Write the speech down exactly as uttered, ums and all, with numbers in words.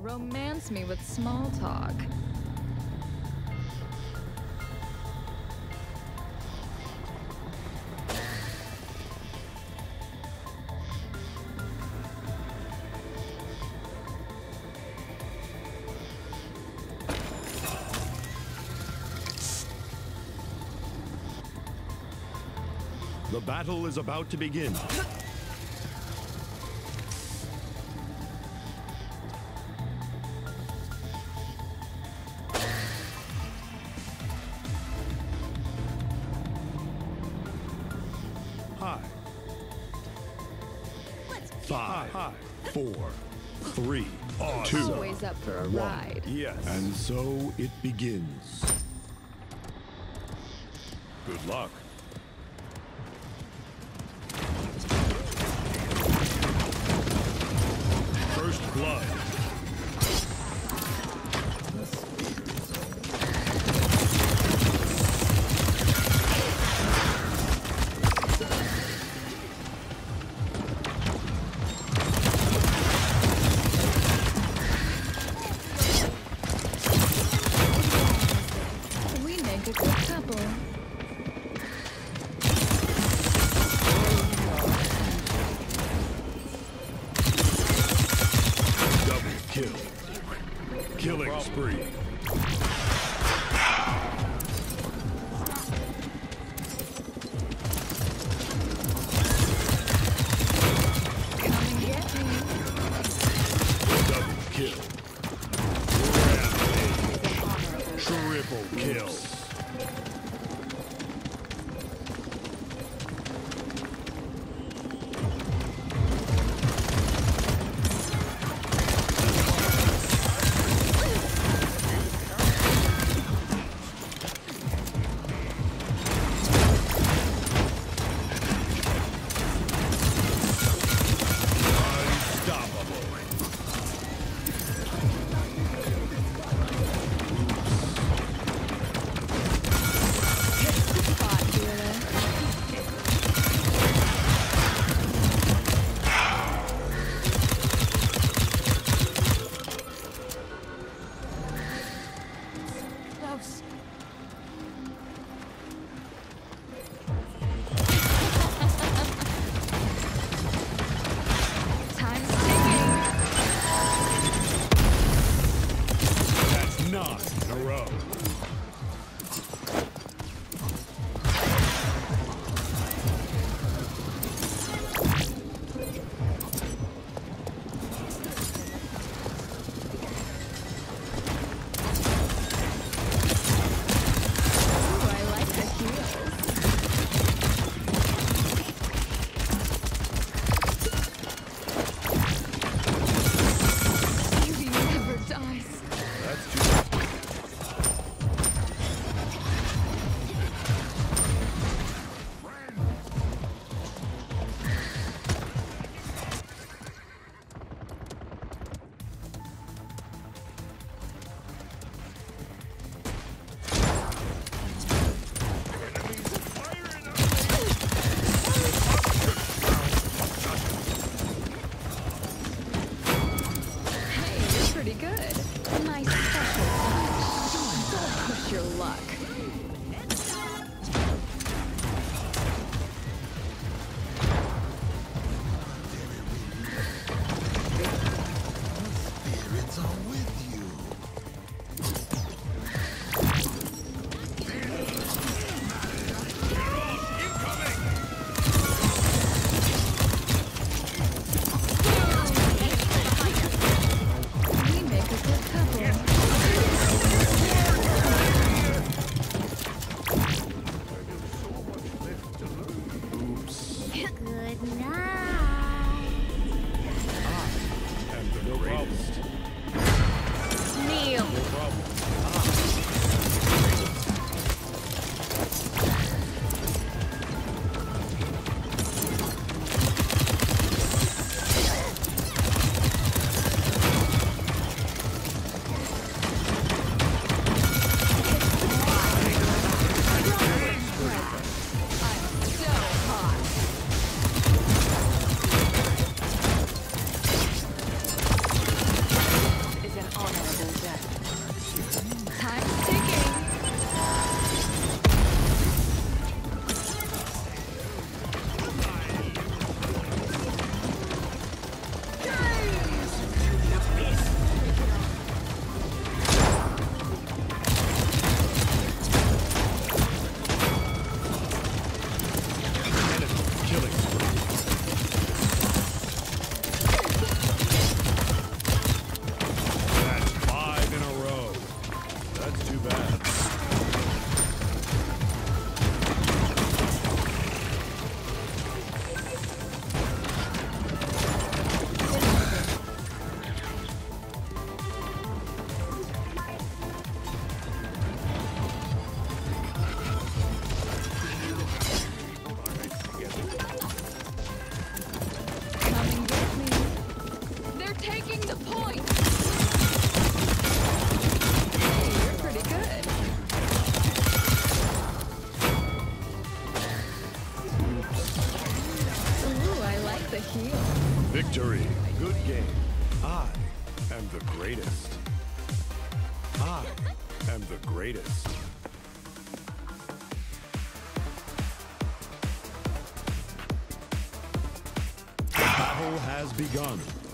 romance me with small talk. The battle is about to begin. Hi. Five, Five, four, three, two, Always up for a one. ride. Yes. And so it begins. Good luck. First blood. We make a good couple. Kill. Killing spree. Come and get me. Double kill. Rampage. Triple kill. Nine in a row. heal. Victory. Good game. I am the greatest. I am the greatest. The battle has begun.